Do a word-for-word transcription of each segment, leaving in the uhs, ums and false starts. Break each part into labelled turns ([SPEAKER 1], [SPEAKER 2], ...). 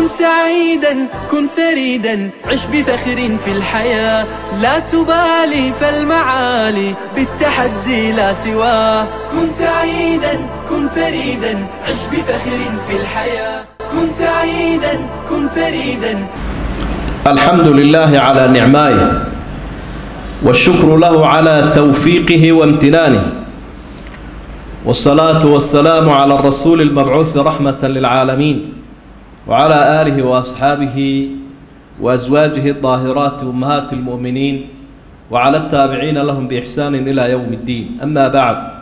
[SPEAKER 1] سعيدا كن فريدا عش بفخر في الحياة لا تبالي فالمعالي بالتحدي لا سواه كن سعيدا كن فريدا عش بفخر في الحياة كن سعيدا كن فريدا.
[SPEAKER 2] الحمد لله على نعمائه والشكر له على توفيقه وامتنانه والصلاة والسلام على الرسول المبعوث رحمة للعالمين وعلى آله وأصحابه وأزواجه الطاهرات أمهات المؤمنين وعلى التابعين لهم بإحسان إلى يوم الدين. أما بعد،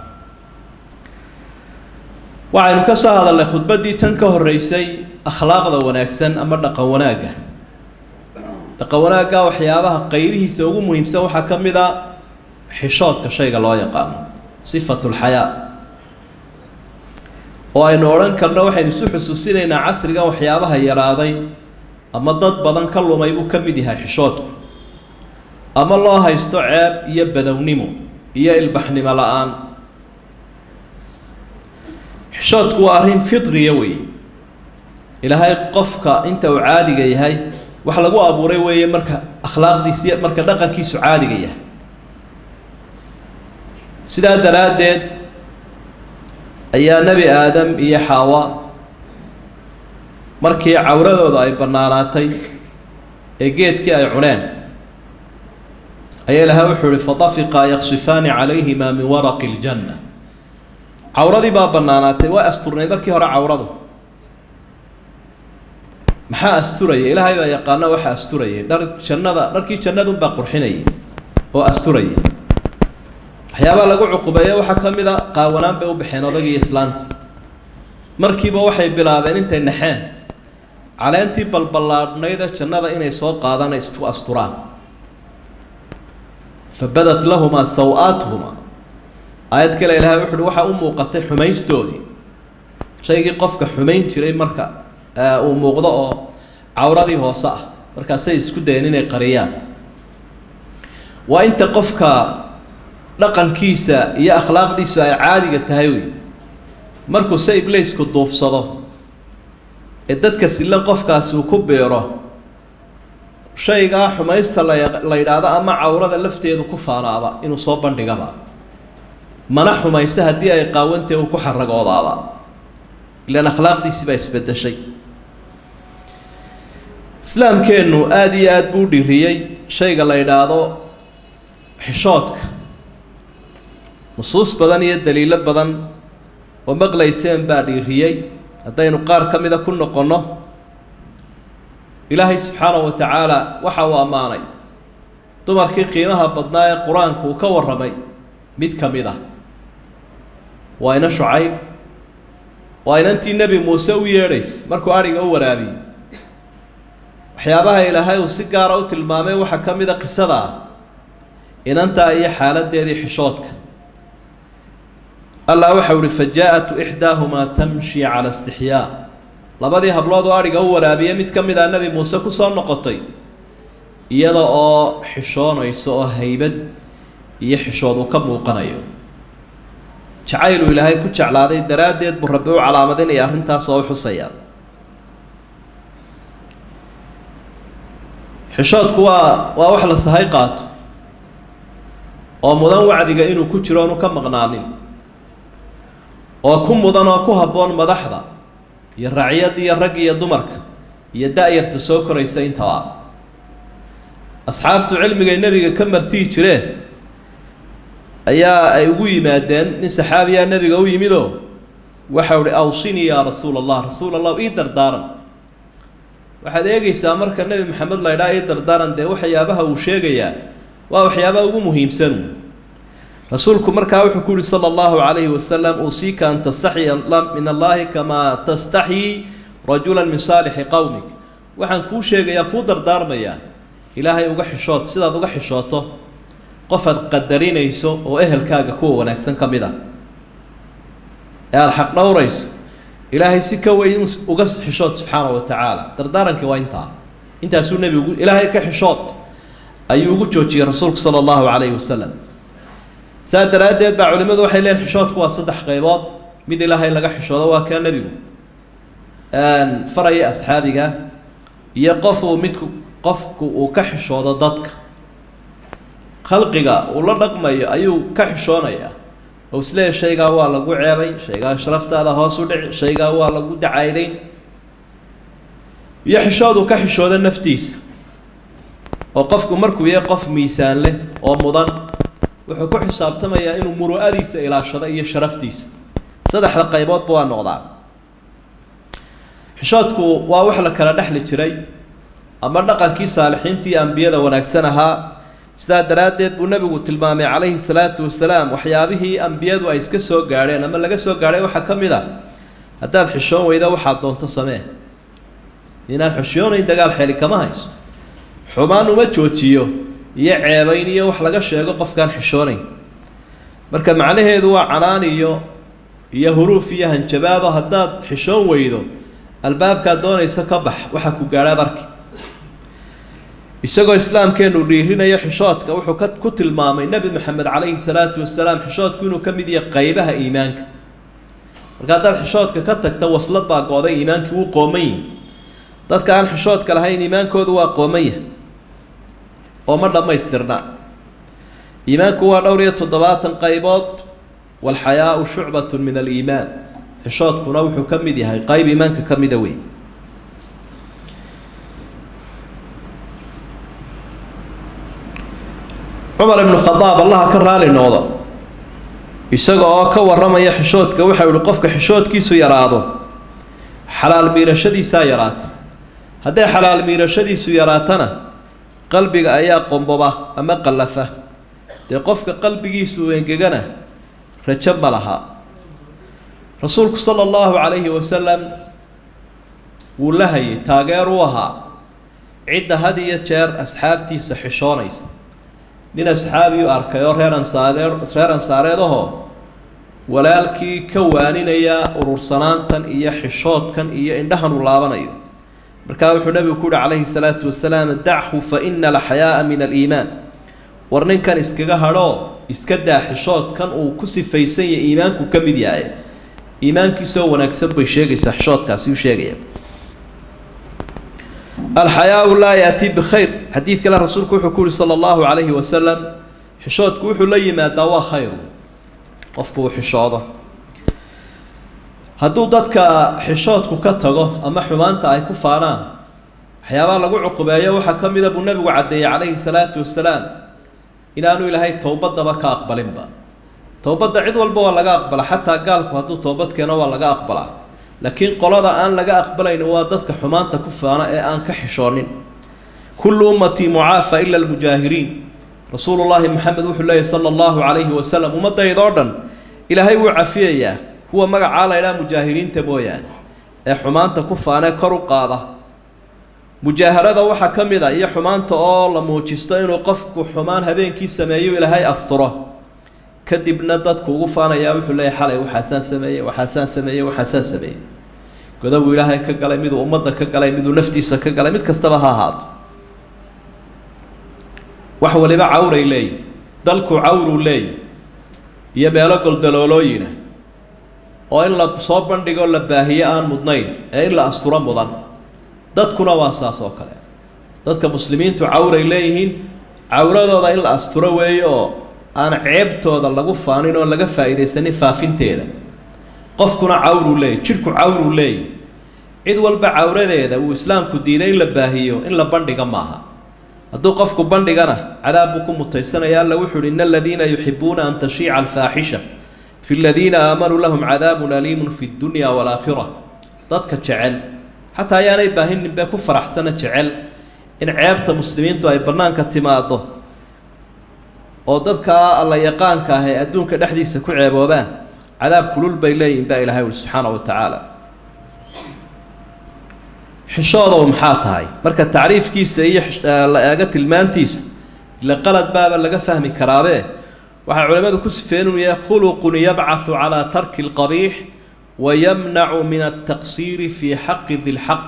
[SPEAKER 2] وعن كسر هذا اللي خطبتي تنكه الرئيسي أخلاق ذا وناكسن أمر دقوناقه دقوناقه وحيابها قيبه سوق مهم سوى حكم ذا حشات كشيء الله يقام صفة الحياة. وأن أوران كنا واحد يسوح السوسين عصر جا وحيابها يراضي أما ضد بدن كله ما يبو كم ديها حشاته أما الله يستوعب يبدأ ونمو يلبحن ملآن حشات قوارين فطري يوي إلى هاي قفك أنت وعادي جاي هاي وحلقوا أبو روي مركا أخلاق دي سيا مركا دقة كيس عادي جاي سيدا درادد أيا نبي آدم إيا حواء مركي عورده أي برناراتي إجيت كي أي عنان أيا لها وحول فطفقا يخصفان عليهما من ورق الجنة عوردي باب برناراتي وأسترني بركي هرا عورده محا أستري إلى هاي يقانا وحا أستري نر جنة نركي جنة بقرحيني وأستري waxyaaba lagu cuqubeeyo waxa kamida qaawanaan bay u bixeen odagii islaanti markiiba waxay bilaabeen intay naxeen caleentii balbalaadnayda jannada inay soo qaadaan istu asturaan fabadat lahuma sawaatuhuma ayad kale ilaahay wuxuu waxa u muuqatay xumaystoodii shaygii qofka xumayn jiray marka uu muuqdo oo cawradii hoose ah markaasay isku dayeen inay qariyaan waa inta qofka dhaqankiisa iyo akhlaaqdiisu ay caadiga tahay way markuu say ibleysku duufsado ee dadka silan qofkaasi uu ku beero shayga xumaysta la yiraahdo ama cawrada lafteedu ku faanaaba inuu soo bandhigaba mana xumaysta hadii ay qaawantay uu ku xaragoodaaba ilaan akhlaaqdiisi baa isbedeshay. islaamkeenu aad iyo aad buu dhiriyay shayga la yiraahdo xishoodka نصوص بدن يدليل بدن ومغليسين بعد ريي هذين قار كم إذا كنا قلنا إلهي سبحانه وتعالى وحوا أماني تمر كي قيمها بدنايا قرآن وكور رمي ميت كم إذا وين شعيب وين أنت النبي موسى ويريس مركو أريج أول أبي حيابها إلهي وسجارة وتلمامي وحكم إذا قصدا إن أنت أي حالة دي حشوتك الله وحول فجاءت إحداهما تمشي على استحياء لبدي هبلاد وارج أول أبي مت كم إذا النبي موسى كسر نقطي يلا آ حشان ويسوع هيبد يحشاد وكم وقنايو شعيروا إلى هاي كتش على هذه الدرادة بربعوا على مدن يا هنتا صوح الصيام حشاد كوا وأوحل الصهيقات ومدن وعدي إنه كتشران وكم مغنانين وكم مدن وكوها بون مدحضة يرعية دي الرقية دمرك يدائر تسوكر يسين توا أصحاب علم النبي كم مرتي تشرين أيا أيوي مادين نسحاب يا النبي قوي مذو وحول أوصيني يا رسول الله رسول الله يقدر دارا واحد يجي سامر النبي محمد الله لا يقدر دارا ده وحيابها وشيقيا وحيابها ومهم سنو رسولكم مركا وحكوري صلى الله عليه وسلم أوصيك أن تستحي من الله كما تستحي رجلا من صالح قومك وحن كو شيء يقدر دار ميا إلهي وقح الشوط سيدا وقح الشوطه قفد قدرين يسو وإهل كاغا كو ونكسن كمدا يا الحق نوريس إلهي سكا وقص حشوط سبحانه وتعالى دردارنك وإنتا إنت أسول النبي يقول إلهي كحشوط أيو قجوتي رسولك صلى الله عليه وسلم سادر أديت بع علماء وحي لين حشوت قوى صدح قيبات ميد إلهي لقى حشوت وكان نبيه أن فرأي أصحابك يقفوا متك قفك وكحشود ضدك خلقك ولا رقم أيو كحشونا يا وسلي شيء قوا لقوا عيبين شيء قا شرفت هذا هاسودع شيء قوا لقوا دعايدين يحشود وكحشود النفتيس وقفك مركو يقف ميسان له ومضن وحكو حساب تمايا إنه مروءاديس إلى شرعية شرفتيس صدح القيبات بوا النقطة حشودكو واوحلا كلا دخل جري أما نقل كي صالحينتي أنبياء ونكسنها سيدا درادد والنبي تلمامي عليه الصلاة والسلام وحيابه أنبياء أيسك سو غارين أما لغا سو غارين وحا كميدا هداد حشون وإذا وحا دونتو سميه إنان حشون إن دقال حيلي كما هيس xumaan uma joojiyo iyo ceebayn iyo wax laga sheego qofkan xishoonay marka macnaheedu waa canaan iyo iyo huruuf iyo hanjabaado haddaad xishoon weydo albaabka doonaysa ka bax waxa ku gaaraad arki isagoo islaamkeenu dhiirinayo xishoodka wuxuu ku tilmaamay nabi maxamed calayhi salaatu wasalaam xishoodku inuu ka mid yahay qaybaha iimaanka marka haddaad xishoodka ka tagta waslad baa gooday iimaankii wuu qooman dadka aan xishoodka lahayn iimaankoodu waa qooman yahay وما لما يسترنا إيمانك هو دورية الضباط قيبات والحياء شعبة من الإيمان حشاد كنوح كمدي هاي قيب إيمانك كمدوي عمر بن الخطاب الله كرها للنوضة يسقى كور رمى يحشود كوحة ولقفك حشود كيسو يراضو حلال ميرشدي سايرات هذا حلال ميرشدي سياراتنا قلبك أيا قنبضة أما قلفة تقفك قلبك يسوين جنا رجب لها رسولك صلى الله عليه وسلم ولهي تاجروها عدة هذه شر أصحابتي صحشانيس لين أصحابي أركيور هيران صادر هيران صادره ولكن كوانين يا أرسلان تن إيا حشات كان إيا إنهم الله مركاوح النبي كود عليه الصلاة والسلام دعه فإن الحياء من الإيمان ورنين كان إسكجا هرا إسكدا حشات كان أو كسي فيسي إيمانك وكمل ياي إيمانك سو ونكسب بشيء حشات كاسيو شيء الحياء لا يأتي بخير حديث كلا رسول كوح صلى الله عليه وسلم حشات كوح لي ما دوا خير قفكو حشاده hadduu dadka xishoodku ka tago ama xumaanta ay ku faaraan waxyaabaha lagu cuqubeeyo waxa ka mid ah buu nabigu cadeeyay calayhi salaatu wasalaam inaanu ilaahay towbadaba ka aqbalinba towbadda cid walba waa laga aqbala xataa gaalku hadduu towbad keeno waa laga aqbalaa laakiin qolada aan laga aqbalayn waa dadka xumaanta ku faana ee aan ka xishoonin kullu ummati mucaafa ila almujaahiriin rasuulullaahi maxamed wuxuu leeyahay sala allahu calayhi wasalam ummaddaydoo dhan ilaahay wuu cafiyayaa هو مجا على إلى مجاهرين تبويان حمان تكفانا كرو قاضة مجاهرة وحكم ذا يا حمان تقال موجستين وقفك حمان هبين كي سمايو إلى هاي أسطرة كدب ندت كوفانا يا وحلا حلا وحسان سماية وحسان سماية وحسان سماية كذا وإلى هاي كجلام مدو أمضى كجلام مدو نفتي سكجلام مد كستبها هات وحول بقى عور إلي دلكو عور إلي يا بيلاك الدلولين oo in la soo bandhigo la baahiyo aan mudnayn ee in la asturo mudan dadkuna waa saas oo kale dadka muslimiintu cawray leeyihiin cawradooda in la asturo weeyo aan ceebtooda lagu faanin oo laga faa'iideysanin faafinteeda qofkuna cawru leeyahay jirku cawru leeyahay cid walba cawradeeda uu islaamku diiday in la baahiyo in la bandhiga maaha hadduu qofku bandhigana cadaab buu ku mutaysanayaa alla wuxuu yidhi ina aladiina yuxibuuna an tashiica alfaaxisha في الذين آمنوا لهم عذاب أليم في الدنيا والآخرة ضدك جعل حتى يعني باهن بكفر أحسن جعل إن عيبت مسلمين تو أي برنامج تماضه وضدك الله يقان كهي أدونك الحديث كل عيبوبان عذاب كل البيلين بقى إلهي سبحانه وتعالى حشاضة ومحاطة هاي مركز تعريف كيس هي لقت المانتيس اللي قلت باب اللي فهمي كرابه وحا علماء كسفين خلق يبعث على ترك القبيح ويمنع من التقصير في حق ذي الحق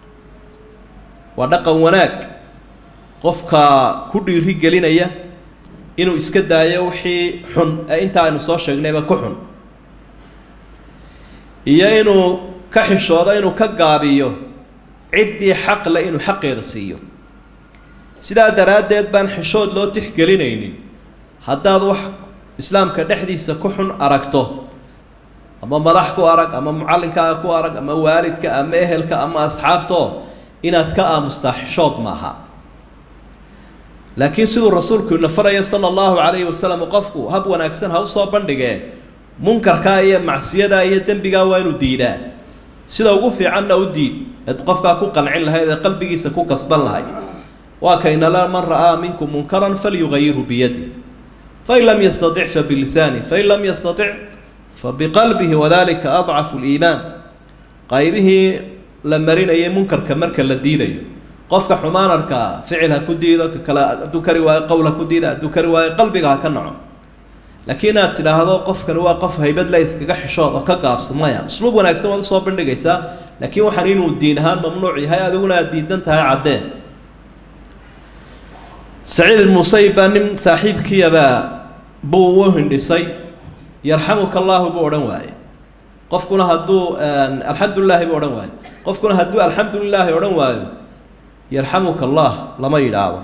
[SPEAKER 2] ودقا وناك قفك كل رجالين اياه انو اسكدا يوحي حن انت انو صوشا جنيبا كحن ايا انو كحشوضا انو كقابيو ciddii xaq le inuu xaqeeda siiyo sidaa daraaddeed baan xishood loo tixgelinaynin haddaad wax islaamka dhexdiisa ku xun aragto ama madax ku arag ama mucallinkaaga ku arag ama waalidka ama ehelka ama asxaabto inaad ka aamustaa xishood maaha laakiin siduu rasuulku ina faraya sala allahu calayhi wasalam qofku hab wanaagsan ha u soo bandhigee munkarkaa iyo macsiyadaa iyo dembigaa waa inuu diidaa sida ugu fiicanna u diid eed qofkaa ku qancin lahayd ee qalbigiisa ku kasban lahayd waa kaynala man ra'aa minkum munkaran falyugayirhu biyadi fain lam yastatic fabilisaani fain lam yastatic fabiqalbihi wadalika adcafu liimaan qaybihii la marinayay munkarka marka la diidayo qofka xumaan arkaa ficil ha ku diido ka kale hadduu kari waayo qowl ha ku diida hadduu kari waayo qalbiga ha ka naco laakiin aad tidhaahdo qofkani waa qof haybad le iskaga xishood oo ka gaabso maya usluub wanaagsan waad usoo bandhigaysaa laakiin waxaan inuu diin ahaan mamnuuc yahay adiguna aad diidan tahay caddeen saciid ilmusayib baa nin saaxiibkiiyabaa buu u hindhisay yarxamuka allaahu buu odhan waaye qofkuna hadduu alxamdulilaahi buu odhan waayo qofkuna hadduu alxamdulilaahi odhan waayo yarxamuka allah lama yidhaahdo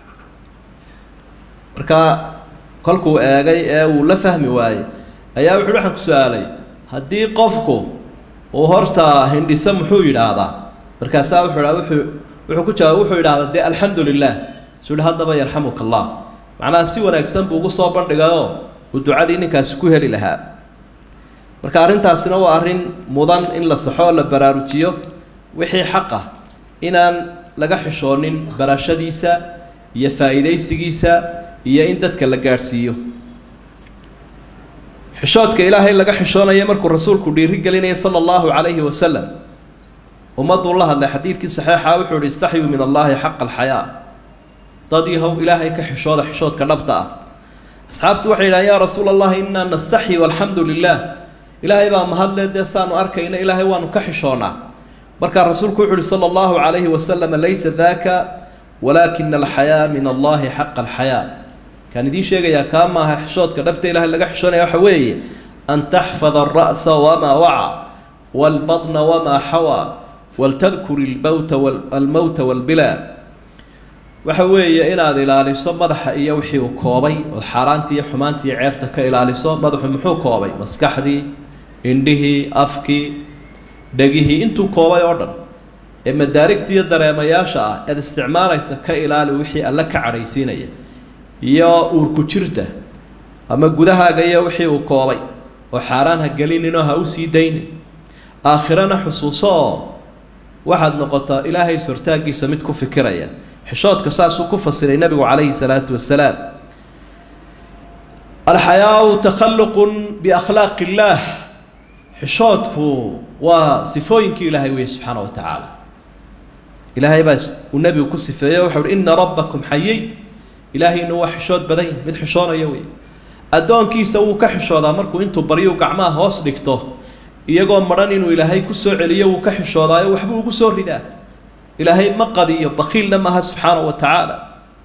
[SPEAKER 2] marka kolkuu eegay ee uu la fahmi waayey ayaa wuxuuhi waxaan ku su-aalay haddii qofku uu horta hindhiso muxuu yidhaahdaa markaasaa wuxuu dhaa wuxuu wuxuu ku jawaab wuxuu yidhahdaa dee alxamdu lilah suu hi haddaba yarxamuka allah macnaha si wanaagsan buu ugu soo bandhigayoo uu ducadii ninkaasi ku heli lahaa marka arrintaasina waa arrin mudan in la saxo oo la baraarujiyo wixii xaq ah inaan laga xishoonin barashadiisa iyo faa'iidaysigiisa iyo in dadka la gaadhsiiyo xishoodka ilaahay laga xishoonayo markuu rasuulku dhiiri gelinaya sala allahu calayhi wasalam ummadduu la hadlay xadiidkii saxiixa wuxuu ihi istaxyuu min allaahi xaqa alxayaa dad yahow ilaahay ka xishooda xishoodka dhabta ah asxaabtu waxay yidhahan yaa rasuula allahi innaa nastaxyi walxamdu lilah ilaahay baa mahadle dee saanu arkayna ilaahay waanu ka xishoonaa markaa rasuulku wuxu uhi sala allahu calayhi wasalam laysa daaka walaakina alxayaa min allahi xaqa alxayaa kaan idiin sheegayaa kaa maaha xishoodka dhabta ilaahay laga xishoonaya waxa weeye an taxfada alra'sa wamaa waca waalbatna wamaa xawaa waltadkuri lmowta almowta walbilaa waxa weeye inaad ilaaliso madaxa iyo wixii uu koobay ood xaaraantii iyo xumaantii iyo ceebta ka ilaaliso madaxu muxuu koobay maskaxdii indhihii afkii dhegihii intuu koobay oo dhan ee madaarigta iyo dareemayaasha ah eed isticmaalaysa ka ilaali wixii alle ka cadhaysiinaya iyo uurku jirta ama gudahaaga iyo wixii uu koobay oo xaaraan ha gelininoo ha u sii daynin aakhirana xusuuso oo waxaad noqotaa ilaahay sortaaggiisa mid ku fikiraya xishoodka saasuu ku fasiray nabigu calayhi salaatu wasalaam alxayaau takhalluqun biakhlaaqi illaah xishoodku waa sifooyinkii ilaahay weeye subxaana wa tacaala ilaahay baa uu nebigu ku sifeeyey wuxuu uhi ina rabbakum xayiy ilaahayna waa xishood badan yahy mid xishoonaya wey addoonkiisa wuu ka xishoodaa markuu intuu baryu gacmaha hoos dhigto iyagoo madhan inuu ilaahay ku soo celiyo wuu ka xishoodaayo waxbuu ugu soo ridaa ilaahay ma qadiyo bakiilna maaha subxaana wa tacaala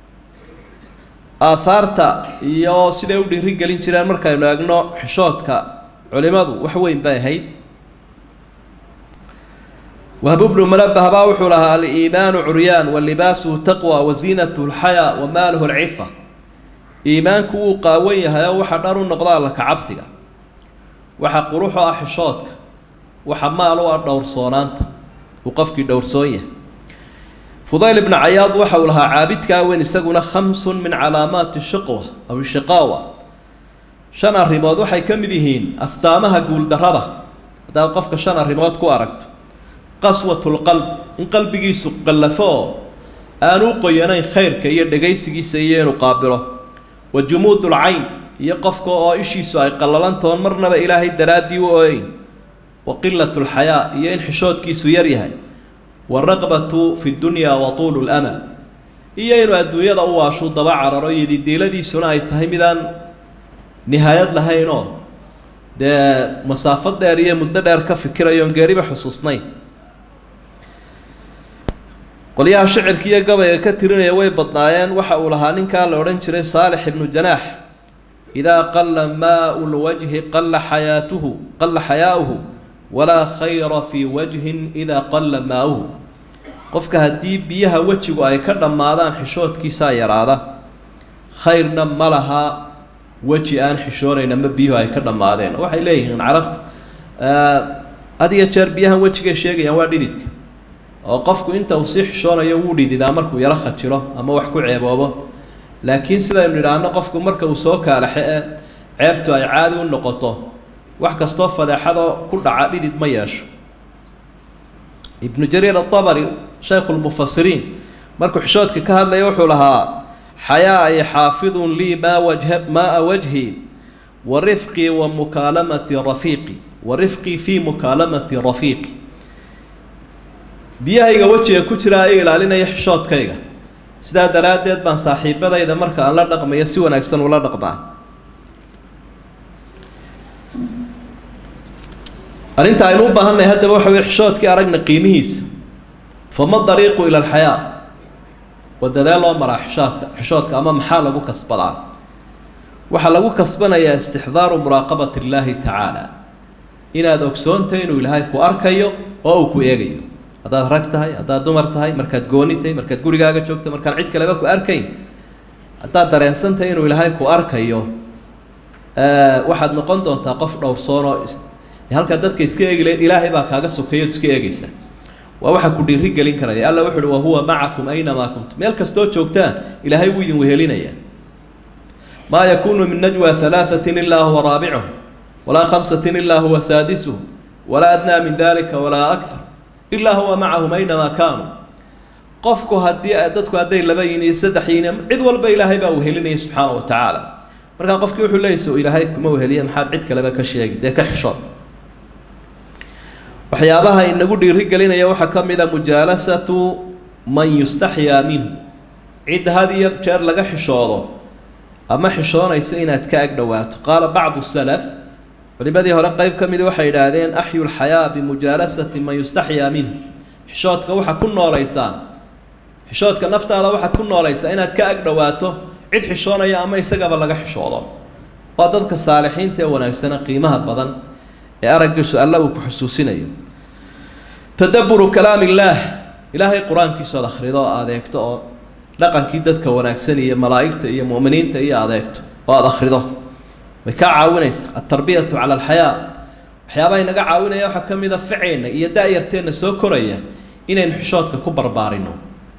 [SPEAKER 2] aahaarta iyo siday u dhiiri gelin jireen markaynu eegno xishoodka culimadu wax weyn bay ahayd wahb bnu munabah baa wuxuu lahaa aliimaanu curyaan walibaasuhu taqwa waziinatuhu lxayaa wamaaluhu alcifa iimaanku wuu qaawan yahay oo waxa dhar u noqda alla ka cabsiga waxa quruxo ah xishoodka waxa maal u ah dhowrsoonaanta uu qofkii dhowrsoon yahay fudayl ibnu cayaad waxa uu lahaa caabidkaa weyn isaguna khamsun min calaamaati shiqwa aw shiqaawa shan arrimood waxay ka mid yihiin astaamaha guuldarrada haddaad qofka shan arrimood ku aragto qaswatu lqalb in qalbigiisu qallafo oo aanu u qoyanayn khayrka iyo dhegaysigiisa iyo inuu qaabilo wa jumuudu lcayn iyo qofka oo ishiisu ay qallalantoon marnaba ilaahay daraaddii u ooyeyn wa qilatu lxayaa iyo in xishoodkiisu yar yahay waraqbatu fi dunyaa wa tuulu lamal iyo inuu adduunyada u waashuu daba cararo iyo didiiladiisuna ay tahay midaan nihaayad lahaynoo dee masaafo dheer iyo muddo dheer ka fikirayoon geeriba xusuusnayn qolyaha shicirka iyo gabayga ka tirinaya way badnaayeen waxa uu lahaa ninkaa la odhan jiray saalix ibnu janaax idaa qalla maau lwajhi qalla xayaatuhu qalla xayaauhu walaa khayra fii wajhin idaa qalla maauhu qofka haddii biyaha wejigu ay ka dhammaadaan xishoodkiisaa yaraada khayrna ma laha weji aan xishoonayn ama biyuhu ay ka dhammaadeen waxay leeyihiin carabtu had iyo jeer biyahan wejigay sheegayaan waa dhididka oo qofku inta uu sii xishoonayo wuu dhididaa markuu yaro khajiro ama wax ku ceeboobo laakiin sidaynu nidhaahno qofku marka uu soo kaalaxe ee ceebtu ay caadi u noqoto wax kastoo fadeexadoo ku dhaca dhidid ma yeesho ibnu jariir atabari shaykhu lmufasiriin markuu xishoodka ka hadlaya wuxuu lahaa xayaai xaafidun lii maa wajha maa wajhi wa rifqii wa mukaalamati rafiiqi wa rifqii fii mukaalamati rafiiqi biyahayga wejiga ku jira ay ilaalinaya xishoodkayga sidaa daraaddeed baan saaxiibadayda marka aan la dhaqmayo si wanaagsan ula dhaqmaa arrinta aynu u baahannahay haddaba waxa weye xishoodkii aragna qiimihiisa fama dariiqu ila alxayaa wadadee loo maraa xishoodka xishoodka ama maxaa lagu kasbadaa waxaa lagu kasbanayaa istixdaaru muraaqabati illaahi tacaala inaad ogsoontahay inuu ilaahay ku arkayo oo uu ku eegayo haddaad rag tahay haddaad dumar tahay markaad gooni tahay markaad gurigaaga joogto markaan cid kaleba ku arkayn haddaad dareensan tahay inuu ilaahay ku arkayo waxaad noqon doontaa qof dhowrsoon oo halkaa dadka iska eegi lahayd ilaahay baa kaaga sokeeyood iska eegaysa waa waxa ku dhiiri gelin karaya alla wuxu uhi wahuwa macakum aynamaa kuntum meel kastoo joogtaan ilaahay wuu idin wehelinaya maa yakuunu min najwa halaahatin ilaa huwa raabicuhum walaa khamsatin ilaa huwa saadisuhum walaa adnaa min dalika walaa akthar ilaa huwa macahum aynamaa kaanuu qofku haddii dadku hadday laba yihin iyo saddex yihin cid walba ilaahay baa wehelinaya subxaana wa tacaala markaa qofkii wuxuu leeyay so ilaahay kuma weheliya maxaad cid kaleba ka sheegi dee ka xishood waxyaabaha inagu dhiiri gelinaya waxaa ka mid a mujaalasatu man yustaxyaa minhu cid had iyo jeer laga xishoodo ama xishoonaysa inaad ka ag dhowaato qaala bacdu salaf culimadii hore qeyb ka midi waxay idhaahdeen axyu lxayaa bimujaalasati man yustaxyaa minhu xishoodka waxaad ku noolaysaa xishoodka naftaada waxaad ku noolaysaa inaad ka ag dhowaato cid xishoonaya ama isagaba laga xishoodo waa dadka saalixiinta ee wanaagsana qiimaha badan ee araggiisu alla uu ku xusuusinayo tadabburu kalaam illaah ilaahay qur-aankiisu ad akhrido oo adeegto oo dhaqankii dadka wanaagsan iyo malaa'igta iyo mu'miniinta iyo adeegto oo aada akhrido way kaa caawinaysaa altarbiyatu cala alxayaa waxyaabaha inaga caawinaya waxaa ka mid a ficeenna iyo da-yarteenna soo koraya inaynu xishoodka ku barbaarino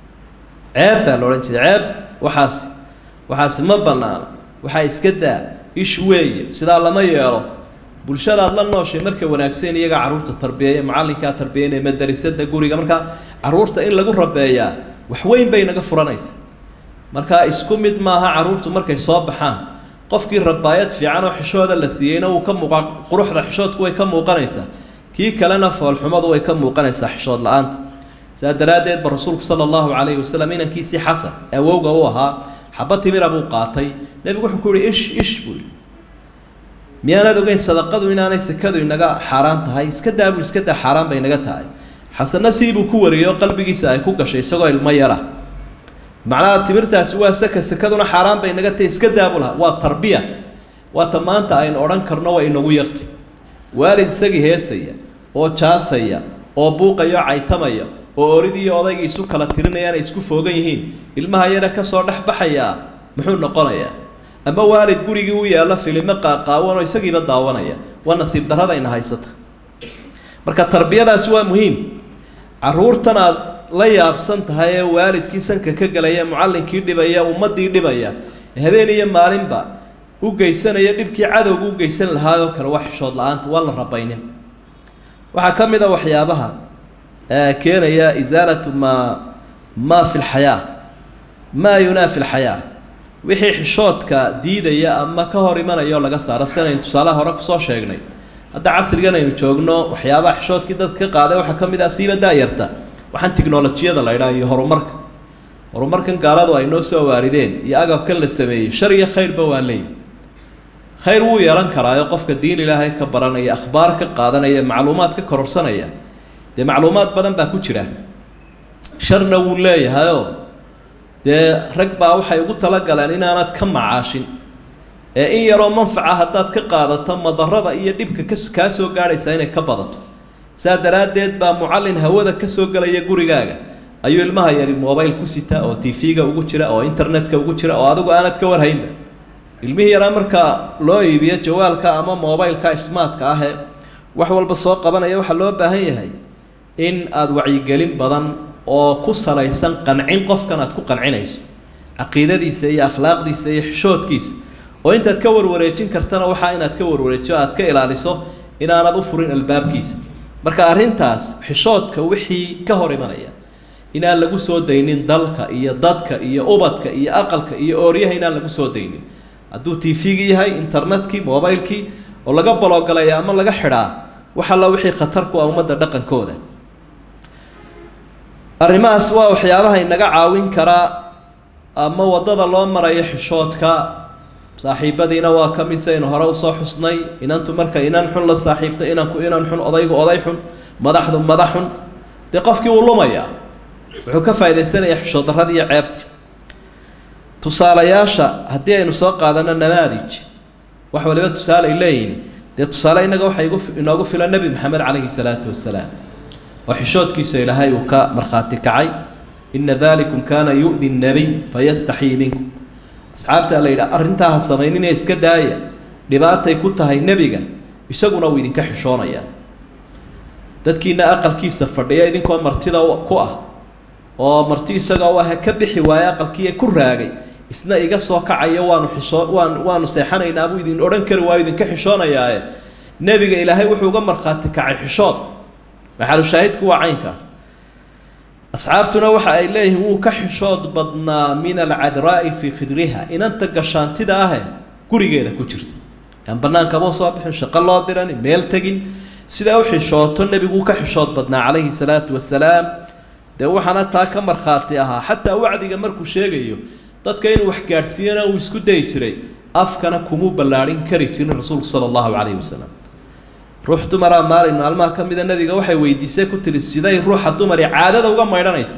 [SPEAKER 2] ceeb baa la odhan jiray ceeb waxaasi waxaasi ma bannaana waxaa iska daa ish weeye sidaa lama yeelo bulshadaad la nooshay marka wanaagsan iyaga carruurta tarbiyeeya macallinkaa tarbiyeynaya madarisada guriga markaa carruurta in lagu rabeeyaa wax weyn bay naga furanaysa markaa isku mid maaha carruurtu markay soo baxaan qofkii rabaayad fiican oo xishooda la siiyeyna uu ka muuqa quruxda xishoodku way ka muuqanaysaa kii kalena foolxumadu way ka muuqanaysaa xishood la-aanta saa daraaddeed ba rasuulku sala allahu calayhi wasalam inankiisii xasan awowga u ahaa xaba timira buu qaatay nebigu wuxuu ku yihi ish ish buu yihi miyaanaad ogeyn sadaqadu inaanay sekadu inaga xaaraan tahay iska daa buu iska daa xaaraan bay inaga tahay xasanna siibuu ku wariyey oo qalbigiisa ay ku gashay isagoo ilmo yara macnaha timirtaasi waa saka sekaduna xaaraan bay inaga tahay iska daa buu lahaa waa tarbiya waa ta maanta aynu odhan karno waa inagu yartay waalid isagii heesaya oo jaasaya oo buuqaya oo caytamaya oo oridii iyo odaygii isu kala tirinayaan ay isku foogan yihiin ilmaha yara ka soo dhex baxayaa muxuu noqonayaa ama waalid gurigii u yaalla filimo qaaqaawan oo isagiiba daawanaya waa nasiib darradayna haysata marka tarbiyadaasi waa muhiim carruurtan aad la yaabsan tahay ee waalidkii sanka ka gelaya mucallinkii dhibaya ummaddii dhibaya habeen iyo maalinba u geysanaya dhibkii cadowga u geysan lahaayoo kale wax xishood la-aanta waa la rabaynin waxaa ka mid a waxyaabaha keenaya isaalatu maa maa fi lxayaa maa yunaafi lxayaa wixii xishoodka diidaya ama ka hor imanaya oo laga saaro sinaynu tusaalaha hore kusoo sheegnay hadda casrigan aynu joogno waxyaabaha xishoodkii dadka ka qaaday waxaa ka mid ah siiba daayarta waxaan tiknolojiyada la idhaha iyo horumarka horumarkan gaaladu ay noo soo waarideen iyo agabkan la sameeyey shar iyo khayrba waa leeyi khayr wuu yeelan karaayo qofka diin ilaahay ka baranaya akhbaar ka qaadanaya macluumaad ka kororsanaya dee macluumaad badan baa ku jira sharna wuu leeyahayoo dee rag baa waxay ugu talagaleen inaanad ka macaashin ee in yaroo manfaca haddaad ka qaadato madarada iyo dhibka ka kaa soo gaadhaysaa inay ka badato saa daraaddeed baa mucallin hawada ka soo gelaya gurigaaga ayuu ilmaha yari mobile ku sita oo T V-ga ugu jira oo internet-ka ugu jira oo adigu aanad ka warhaynba ilmihii yaraa marka loo iibiyo jawaalka ama mobile-ka smart-ka ah wax walba soo qabanaya waxa loo baahan yahay in aad wacyigelin badan oo ku salaysan qancin qofkan aad ku qancinayso aqeedadiisa iyo akhlaaqdiisa iyo xishoodkiisa oo intaad ka warwareejin kartana waxa inaad ka warwareejiso aad ka ilaaliso inaanad u furin albaabkiisa marka arrintaas xishoodka wixii ka hor imanaya inaan lagu soo daynin dalka iyo dadka iyo ubadka iyo aqalka iyo ooryaha inaan lagu soo daynin hadduu T V-gi yahay internetkii mobile-kii oo laga baloogalaya ama laga xidhaa waxa la wixii khatar ku ah ummadda dhaqankooda arrimahaas waa waxyaabaha inaga caawin karaa ama wadada loo marayo xishoodka saaxiibadiina waa ka mid saynu hore u soo xusnay inantu marka inaan xun la saaxiibta inanku inaan xun odaygu oday xun madaxdu madax xun de qofkii uu lumaya wuxuu ka faa'iideysanayaa xishood darrada iyo ceebta tusaalayaasha haddii aynu soo qaadano namaadij wax waliba tusaale leeyihiin dee tusaale inaga waxa inoogu filan nabi maxamed calayhi salaatu wasalaam oo xishoodkiisa ilaahay uu ka markhaati kacay inna dhalikum kana yu'dhi an-nabiy fayastahi minkum asxaabta la yidhaa arrintaa sameynina iska daaya dhibaatay ku tahay nabiga isaguna uu idinka xishoonaya dadkiina aqalkiisa fadhiya idinkoo martida ku ah oo marti isaga oo ah ka bixi waaya aqalkii ku raagay isna iga soo kacaya waanu xishoo waan waanu seexanaynaa buu idin oran kari waa idinka xishoonayaa nabiga ilaahay wuxuu uga markhaati kacay xishood maxaa shaahidku waa caynkaas asxaabtuna waxa ay leeyihiin uu ka xishood badnaa min al-adra'i fi khidriha inanta gashaantida ah gurigeeda ku jirta aan banaanka boo soo bixin shaqo loo diran meel tagin sida uu xishooto nabigu ka xishood badnaa calayhi salaatu wasalaam de waxana taa ka markhaati ahaa xataa wacdiga markuu sheegayo dadka inuu wax gaarsiiyana uu isku day jiray afkana kumu ballaarin kari jirin rasuulku sallallahu alayhi wasallam ruux dumara maalin maalmaha ka mid ah nabiga waxay weydiisay ku tiri siday ruuxa dumar ee caadada uga maydhanaysa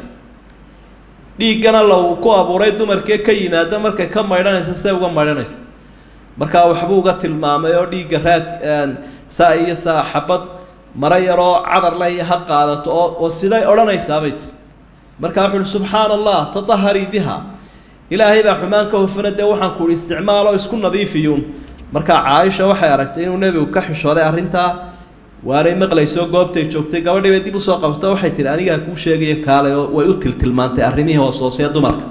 [SPEAKER 2] dhiigana law ku abuuray dumarkee ka yimaada markay ka maydhanaysa say uga maydhanaysa markaa waxbuu uga tilmaamay oo dhiigga raad saa iyo saa xabad mara yaroo cadar leh ha qaadato oo oo siday odhanaysaa bay tii markaa wuxuu subxaan allah tatahari biha ilaahay baa xumaan ka hufana dee waxaan ku isticmaalo isku nadiifiyuun markaa caaisha waxay aragtay inuu nabigu ka xishooday arrintaa waanay maqlayso goobtay joogtay gabadhii bay dib u soo qabto waxay tihi anigaa kuu sheegaya kaalay oo way u tiltilmaantay arrimihii hoos hoosee dumarka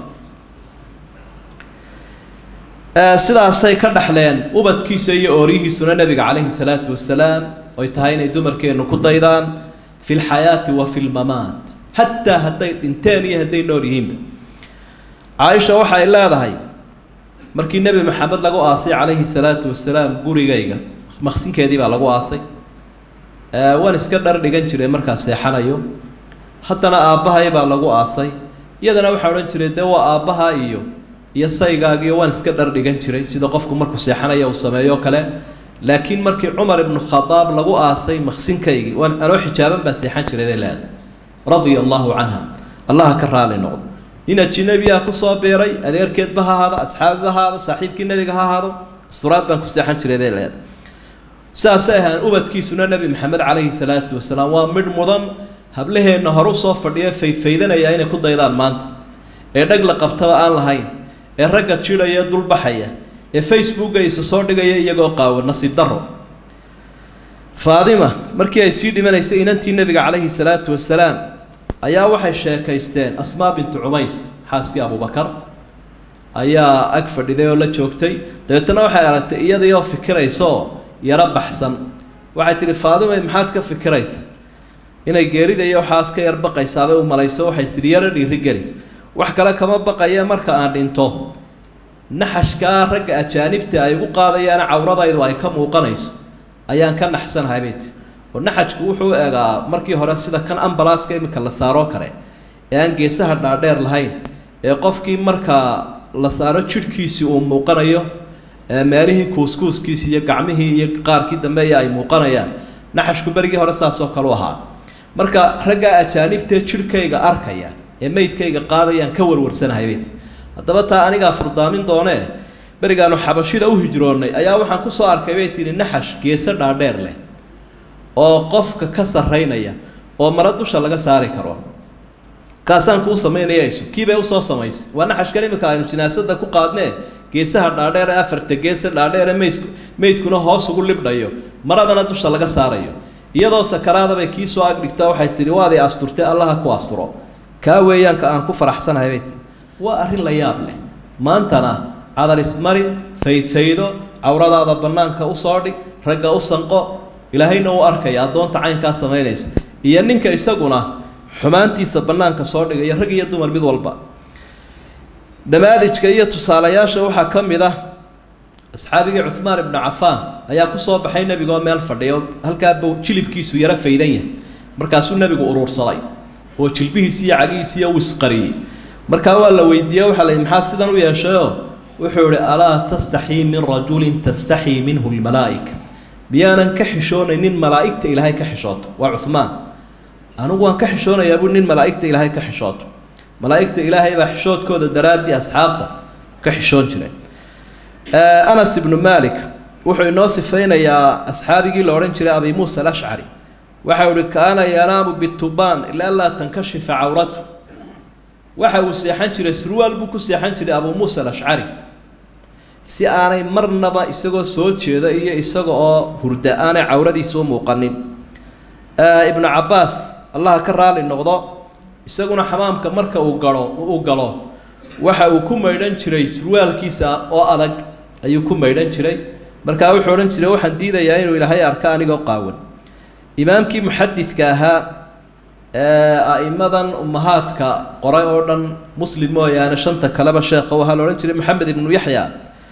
[SPEAKER 2] sidaasay ka dhaxleen ubadkiisa iyo oorihiisuna nabiga calayhi salaatu wasalaam oy tahay inay dumarkeennu ku daydaan fi lxayaati wa fi lmamaat xataa hadday dhinteen iyo hadday nool yihiinba caaisha waxay leedahay markii nabi maxamed lagu aasay calayhi salaatu wasalaam gurigayga maqsinkeedii baa lagu aasay waan iska dhar dhigan jiray markaa seexanayo haddana aabbahay baa lagu aasay iyadana waxaa odhan jiray dee waa aabbaha iyo iyo saygaagiyo waan iska dhar dhigan jiray sida qofku markuu seexanaya uu sameeyo kale laakiin markii cumar ibnu khadaab lagu aasay maqsinkaygii waan anoo xijaaban baa seexan jiray bay leedahay radia allahu canha allaha ka raali noqdo nin ajnabiya ku soo beeray adeerkeed ba ha ahaado asxaab ba ha ahaado saaxiibkii nabiga ha ahaado suraad baan ku seexan jiray bay leedahay saasay ahaan ubadkiisuna nabi maxamed calayhi salaatu wasalaam waa midh mudan hablaheenna horu soo fadhiya faydfaydanaya inay ku daydaan maanta ee dhag la qabtaba aan lahayn ee ragga jidhaya dulbaxaya ee facebooka isa soo dhigaya iyagoo qaawan nasiib daro faadima markii ay sii dhimanaysay inantii nabiga calayhi salaatu wasalaam ayaa waxay sheekaysteen asmaa bintu cumays xaaskii abubakar ayaa ag fadhiday oo la joogtay dabeetana waxay aragtay iyadaioo fikirayso yaro baxsan waxay tihi faadima maxaad ka fikiraysa inay geerida iyo waxaas ka yar baqaysaabay u malayso waxay tihi yaro dhiirigeli wax kale kama baqaya marka aan dhinto naxashkaa ragga ajaanibta ay ugu qaadayaan cawradaydu ay ka muuqanayso ayaan ka naxsanahay bay tii oo naxajku wuxuu eegaa markii hore sida kan ambalaaska imika la saaro kale ee aan geesaha dhaadheer lahayn ee qofkii markaa la saaro jidhkiisii uu muuqanayo meelihii kuuskuuskiisi iyo gacmihii iyo qaarkii dambe ay muuqanayaan naxashku berigii hore saasoo kale u ahaa marka ragga ajaanibtee jidhkayga arkaya ee meydkayga qaadayaan ka warwarsanahay bay tii haddaba taa anigaa furdaamin doonee berigaanu xabashida u hijroonnay ayaa waxaan kusoo arkay bay tihi naxash geeso dhaadheer leh oo qofka ka sarreynaya oo mara dusha laga saari karo kaasaan kuu samaynaya isu kii bay usoo samaysay waa naxashkan imika aynu jinaasada ku qaadnee geesaha dhaadheer ee afarta geesa dhaadheer ee meydku meydkuna hoos ugu libdhayo maradana dusha laga saarayo iyadoo sakaraada bay kii soo agdhigtaa waxay tidhi waad i asturtay allaha ku asturo kaa weeyaanka aan ku faraxsanahay bay tihi waa arrin la yaab leh maantana cadar ismari faydfaydo cawradaada bannaanka u soo dhig ragga u sanqo ilaahayna uu arkaya addoonta caynkaa samaynaysa iyo ninka isaguna xumaantiisa bannaanka soo dhigaya rag iyo dumar mid walba namaadijka iyo tusaalayaasha waxaa ka mid ah asxaabigii cuhmaan ibnu cafaan ayaa ku soo baxay nebigoo meel fadhiyo halkaa jilibkiisu yaro faydan yahay markaasuu nebigu uruursaday oo jilbihiisi iyo cagihiisi iyo uu isqariyey markaa waa la weydiiyey waxaa la yidhi maxaa sidan u yeeshayoo wuxuu yihi alaa tastaxii min rajulin tastaxii minhu lmalaa'ika miyaanan ka xishoonaynin malaa'igta ilaahay ka xishooto waa cuhmaan anigu waan ka xishoonayaa buu nin malaa'igta ilaahay ka xishooto malaa'igta ilaahay baa xishoodkooda daraaddii asxaabta ka xishoon jiray anas ibnu malik wuxuu inoo sifaynayaa asxaabigii la odhan jiray abi muusa alashcari waxau ihi kaana yanaamu bitubaan ilaa laa tankashifa cawratu waxa uu seexan jiray surwaal buu ku seexan jiray abu muusa alashcari si aanay marnaba isagoo soo jeeda iyo isaga oo hurda aanay cawradiisa u muuqanin ibnu cabbaas allaha ka raali noqdo isaguna xamaamka marka uu galo uu galo waxa uu ku maydhan jiray surwaalkiisa oo adag ayuu ku maydhan jiray markaa wuxuu odhan jiray waxaan diidayaa inuu ilaahay arka anigoo qaawan imaamkii muxadidka ahaa ee a'immadan ummahaadka qoray oo dhan muslim mooyaane shanta kaleba sheekha waxaa la odhan jiray maxamed ibnu yaxya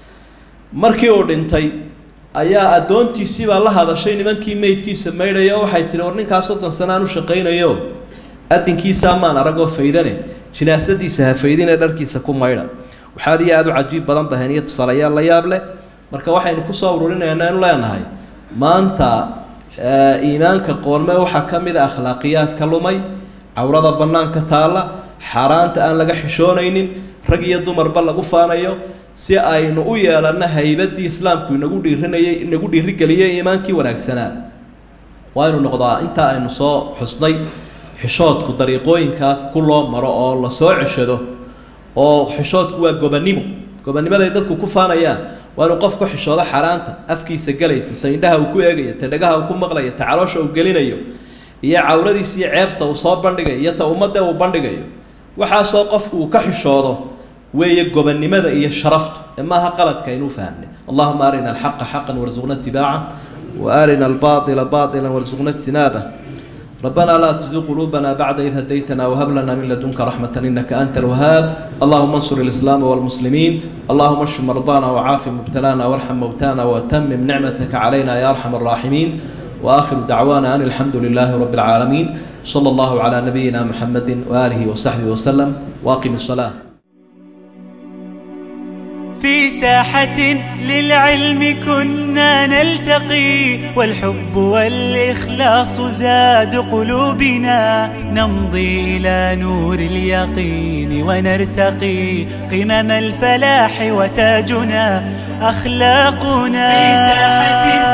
[SPEAKER 2] markii uu dhintay ayaa addoontiisii baa la hadashay nimankii meydkiisa maydhaya oo waxay tihi war ninkaa soddon sano aan u shaqaynayo adinkiisaa maan aragoo faydane jinaasadiisa ha faydine dharkiisa ku maydha waxaad iyo aada u cajiib badan bahayn iyo tusaalayaal la yaab leh marka waxaynu kusoo ururinaynaa inu leenahay maanta iimaanka qoolme waxaa ka mid a akhlaaqiyaadka lumay cawrada bannaanka taalla xaaraanta aan laga xishoonaynin rag iyo dumarba lagu faanayo si aynu u yeelanno haybadii islaamku inagu dhiirinayay inagu dhiirigeliyay iimaankii wanaagsanaa waa inu noqdaa intaa aynu soo xusnay xishoodku dariiqooyinka ku loo maro oo la soo ceshado oo xishoodku waa gobannimo gobonnimaday dadku ku faanayaan waa inuu qof ku xishoodo xaaraanta afkiisa galaysa ta indhaha uu ku eegayo ta dhagaha uu ku maqlayo ta caloosha uu gelinayo iyo cawradiisa iyo ceebta uu soo bandhigayo iyo ta ummadda uu bandhigayo waxaasoo qofku uu ka xishoodo weeye gobonnimada iyo sharaftu ee maaha qaladka aynuu fahamnay allahuma arina alxaqa xaqan warzuqna itibaaca wa arina albaatila baatilan warzuqna ijtinaabah ربنا لا تزغ قلوبنا بعد إذ هديتنا وهب لنا من لدنك رحمة إنك أنت الوهاب اللهم انصر الإسلام والمسلمين اللهم اشف مرضانا وعاف مبتلانا وارحم موتانا وتمم نعمتك علينا يا أرحم الراحمين وآخر دعوانا أن الحمد لله رب العالمين صلى الله على نبينا محمد وآله وصحبه وسلم واقم الصلاة
[SPEAKER 3] في ساحة للعلم كنا نلتقي والحب والإخلاص زاد قلوبنا نمضي إلى نور اليقين ونرتقي قمم الفلاح وتاجنا أخلاقنا في ساحة